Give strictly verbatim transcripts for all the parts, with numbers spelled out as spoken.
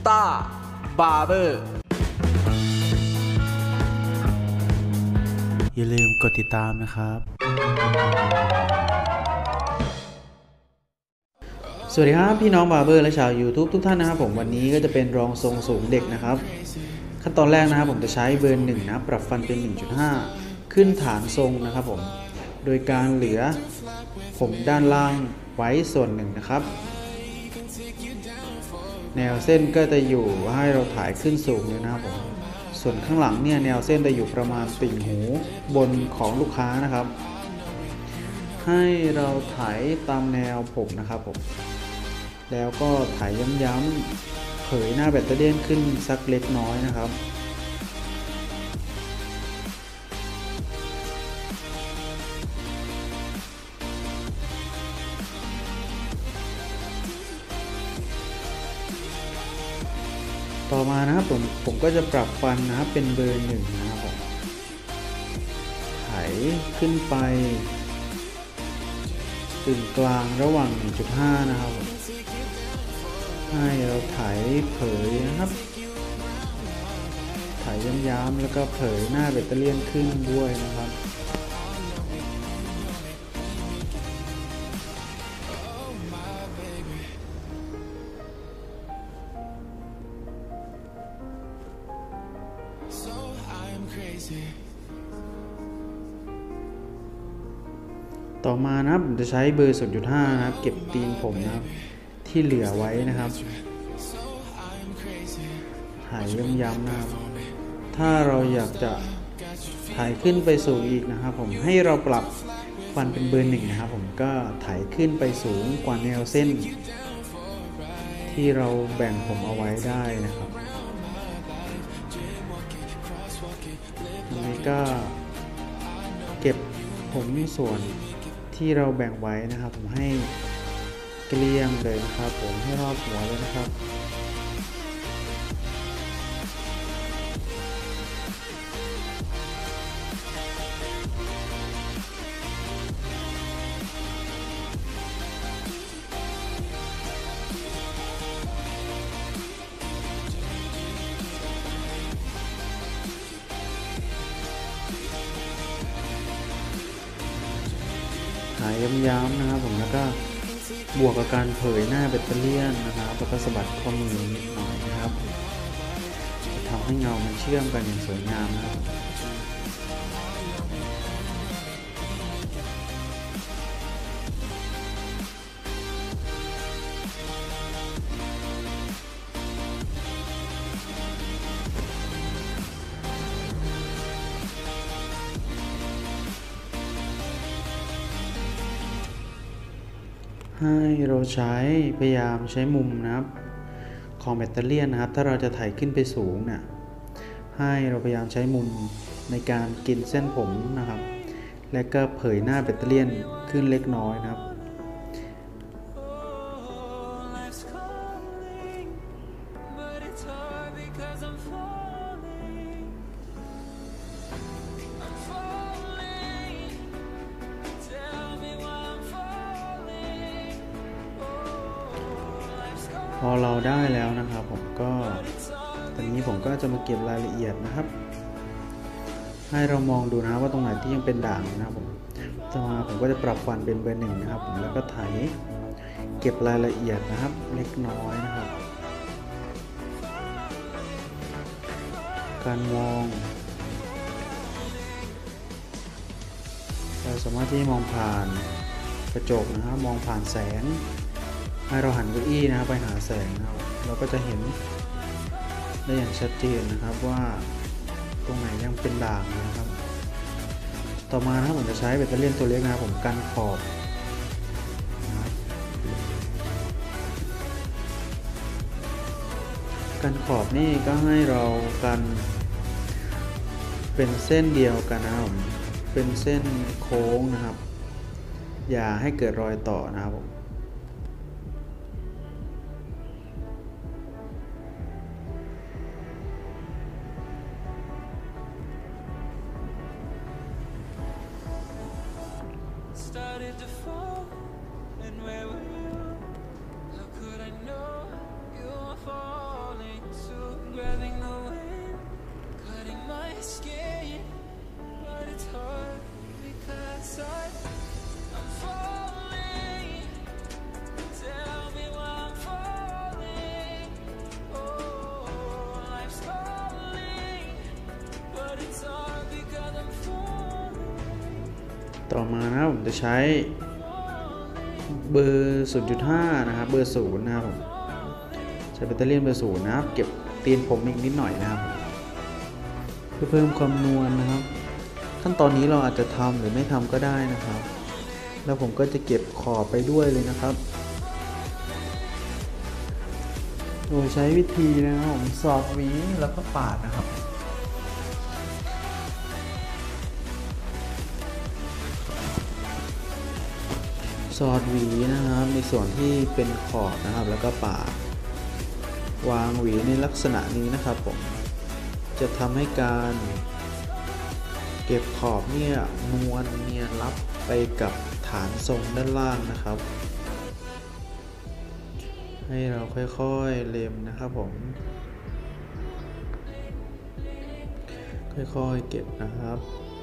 ตาร์บาร์เบอร์อย่าลืมกดติดตามนะครับสวัสดีครับพี่น้องบาร์เบอร์และชาว YouTube ทุกท่านนะครับผมวันนี้ก็จะเป็นรองทรงสูงเด็กนะครับขั้นตอนแรกนะครับผมจะใช้เบอร์หนึ่งนะปรับฟันเป็น หนึ่งจุดห้า ขึ้นฐานทรงนะครับผมโดยการเหลือผมด้านล่างไว้ส่วนหนึ่งนะครับแนวเส้นก็จะอยู่ให้เราถ่ายขึ้นสูงเลยนะครับผมส่วนข้างหลังเนี่ยแนวเส้นจะอยู่ประมาณติ่งหูบนของลูกค้านะครับให้เราถ่ายตามแนวผมนะครับผมแล้วก็ถ่ายย้ำๆเผยหน้าแบตเตอรี่ขึ้นสักเล็กน้อยนะครับต่อมานะครับผมผมก็จะปรับฟันนะครับเป็นเบอร์หนึ่งนะครับผมไถขึ้นไปกึ่งกลางระหว่าง หนึ่งจุดห้า นะครับผมให้เราไถเผยนะครับไถย้ำๆแล้วก็เผยหน้าแบตเตอรี่ขึ้นด้วยนะครับต่อมานะครับผมจะใช้เบอร์ ศูนย์จุดห้า นะครับเก็บตีนผมนะครับที่เหลือไว้นะครับถ่ายย้ำๆนะครับถ้าเราอยากจะถ่ายขึ้นไปสูงอีกนะครับผมให้เราปรับฟันเป็นเบอร์หนึ่งนะครับผมก็ถ่ายขึ้นไปสูงกว่าแนวเส้นที่เราแบ่งผมเอาไว้ได้นะครับอันนี้ก็เก็บผมส่วนที่เราแบ่งไว้นะครับผมให้เกลี้ยงเลยนะครับผมให้รอบหัวเลยนะครับถ่ายย้ำๆนะครับผมแล้วก็บวกกับการเผยหน้าแบตเตอรี่นะครับแล้วก็สะบัดข้อมือนิดหน่อยนะครับจะทำให้เงามันเชื่อมกันอย่างสวยงามนะครับให้เราใช้พยายามใช้มุมนะครับของแบตเตอรี่นะครับถ้าเราจะถ่ายขึ้นไปสูงเนี่ยให้เราพยายามใช้มุมในการกินเส้นผมนะครับและก็เผยหน้าแบตเตอรี่ขึ้นเล็กน้อยนะครับพอเราได้แล้วนะครับผมก็ตอนนี้ผมก็จะมาเก็บรายละเอียดนะครับให้เรามองดูนะว่าตรงไหนที่ยังเป็นด่างนะครับผมต่อมาผมก็จะปรับฟันเป็นเบอร์หนึ่งนะครับผมแล้วก็ไถเก็บรายละเอียดนะครับเล็กน้อยนะครับการมองเราสามารถที่มองผ่านกระจกนะครับมองผ่านแสงให้เราหันเก้าอี้นะครับไปหาแสงนะครับเราก็จะเห็นได้อย่างชัดเจนนะครับว่าตรงไหนยังเป็นด่างนะครับต่อมานะครับผมจะใช้แบตเตอรี่ตัวเล็กนะครับผมกันขอบนะครับกันขอบนี่ก็ให้เรากันเป็นเส้นเดียวกันนะครับเป็นเส้นโค้งนะครับอย่าให้เกิดรอยต่อนะครับผมstarted to fall and where were you? How could I know you were falling? ต่อมานะผมจะใช้เบอร์ ศูนย์จุดห้า นะครับเบอร์ศูนย์นะครับผมใช้แบตเตอรี่เบอร์ศูนย์นะครับเก็บตีนผมอีกนิดหน่อยนะครับเพื่อเพิ่มความนวลนะครับขั้นตอนนี้เราอาจจะทำหรือไม่ทำก็ได้นะครับแล้วผมก็จะเก็บขอบไปด้วยเลยนะครับโดยใช้วิธีนะครับผมสอดหวีแล้วก็ปาดนะครับสอดหวีนะครับในส่วนที่เป็นขอบนะครับแล้วก็ปาดวางหวีในลักษณะนี้นะครับผมจะทำให้การเก็บขอบเนี่ยนวลเนียนรับไปกับฐานทรงด้านล่างนะครับให้เราค่อยๆเล็มนะครับผมค่อยๆเก็บนะครับ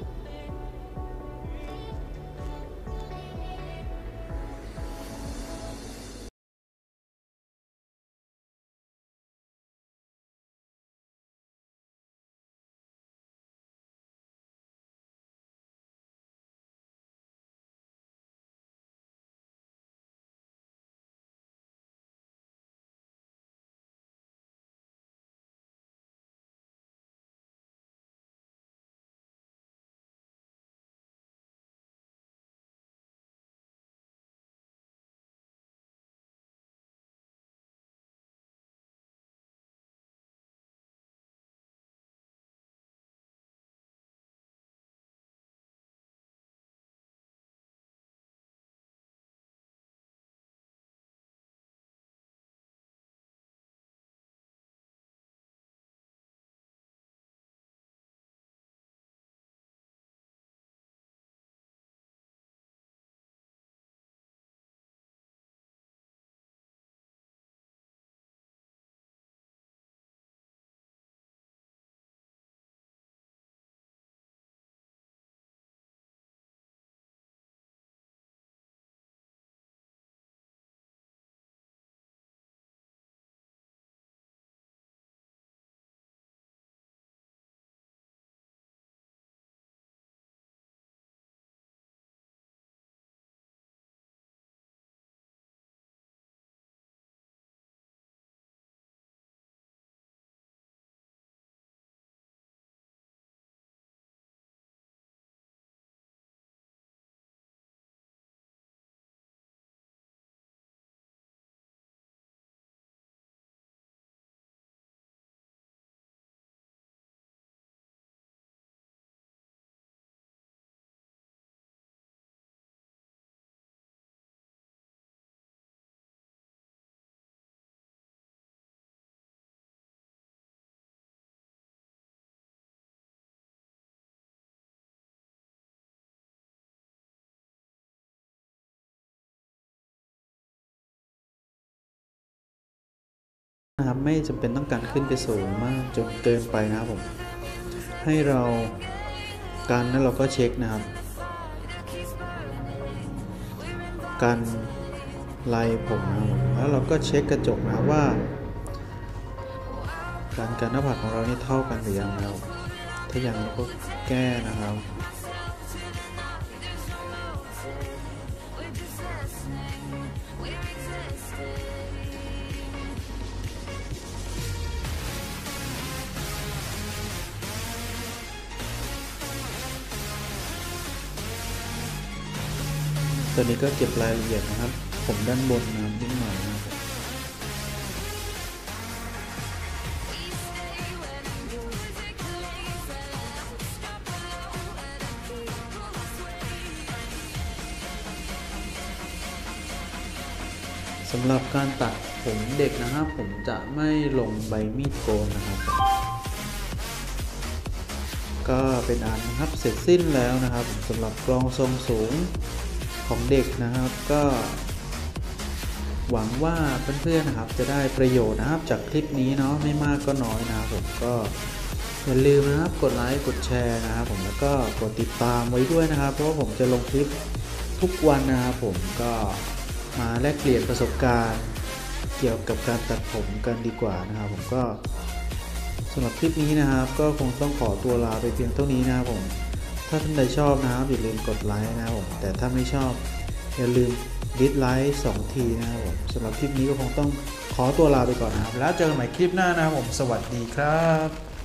นะครับไม่จำเป็นต้องการขึ้นไปสูงมากจนเกินไปนะครับผมให้เราการนั้นเราก็เช็คนะครับการไล่ผมนะครับแล้วเราก็เช็คกระจกนะว่าการการหน้าผากของเรานี่เท่ากันหรือยังแล้วถ้ายังเราก็แก้นะครับตอนนี้ก็เก็บรายละเอียดนะครับผมด้านบนน้ำนิดหน่อยนะครับสำหรับการตัดผมเด็กนะครับผมจะไม่ลงใบมีดโกนนะครับก็เป็นอันนะครับเสร็จสิ้นแล้วนะครับสำหรับกลองทรงสูงของเด็กนะครับก็หวังว่าเพื่อนๆนะครับจะได้ประโยชน์นะครับจากคลิปนี้เนาะไม่มากก็น้อยนะครับผมก็อย่าลืมนะครับกดไลค์กดแชร์นะครับผมแล้วก็กดติดตามไว้ด้วยนะครับเพราะว่าผมจะลงคลิปทุกวันนะครับผมก็มาแลกเปลี่ยนประสบการณ์เกี่ยวกับการตัดผมกันดีกว่านะครับผมก็สำหรับคลิปนี้นะครับก็คงต้องขอตัวลาไปเพียงเท่านี้นะครับผมถ้าท่านใดชอบนะครับอย่าลืมกดไลค์นะครับผมแต่ถ้าไม่ชอบอย่าลืมดิสไลค์สองทีนะครับผมสำหรับคลิปนี้ก็คงต้องขอตัวลาไปก่อนนะครับแล้วเจอกันใหม่คลิปหน้านะครับผมสวัสดีครับ